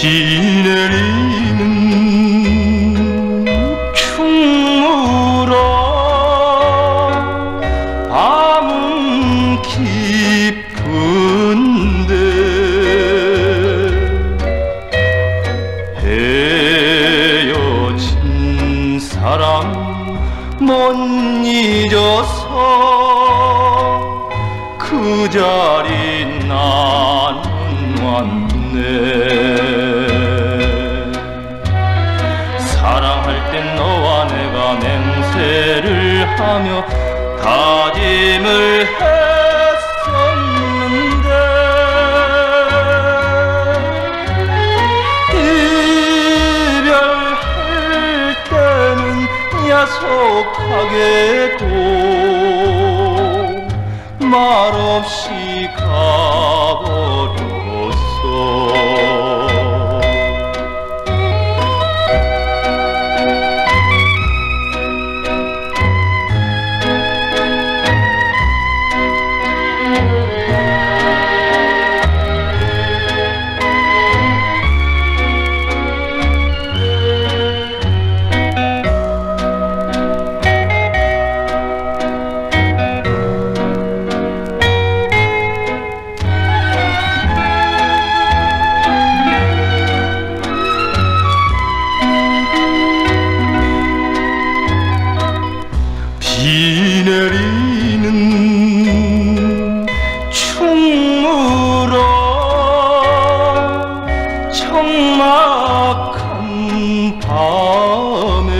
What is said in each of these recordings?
비 내리는 충무로 밤은 깊은데 헤어진 사람 못 잊어서 그 자리 나는 왔네. 사랑할 땐 너와 내가 맹세를 하며 다짐을 했었는데 이별할 때는 야속하게도 말없이 가버렸어. 비 내리는 충무로 적막한 밤에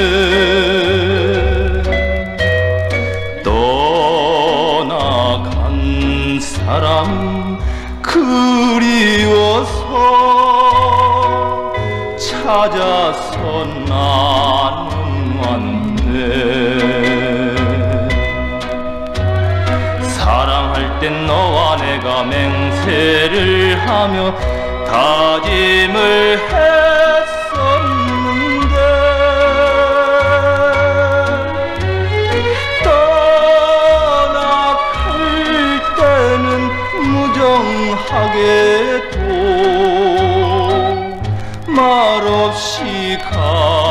떠나간 사람 그리워서 찾아서 나는 왔네. 사랑할 땐 너와 내가 맹세를 하며 다짐을 했었는데 떠나갈 때는 무정하게도 말없이 가